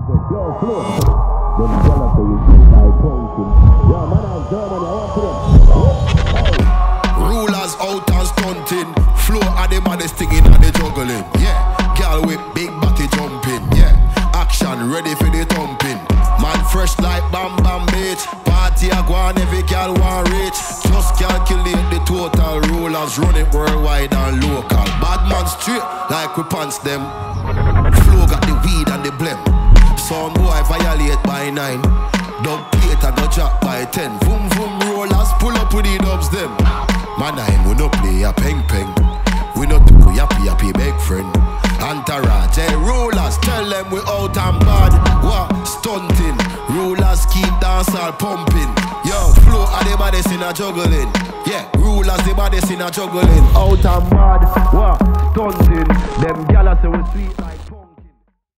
Yo, flow. Them jealous of you see by punching. Yo, man, I'm Germany, I want to them. Rulers out and stunting. Flow are the maddest thing in the juggling. Yeah, girl with big body jumping. Yeah, action ready for the thumping. Man fresh like Bam Bam bitch. Party a go on, every girl want reach. Just calculate the total. Rulers running worldwide and local. Bad man straight like we pants them. Flow got the weed and the blem. Some boy violate by 9. Dub plate and go drop by 10. Vroom vroom rollers pull up with the dubs them. Man we no play a peng peng. We no do yappy yappy big friend. Entourage, hey rollers, tell them we out and bad. What? Stunting. Rulers keep dancehall pumping. Yo, flow are the baddest in a juggling. Yeah, rulers the baddest in a juggling. Out and bad. What? Stunting. Them gala say we sweet like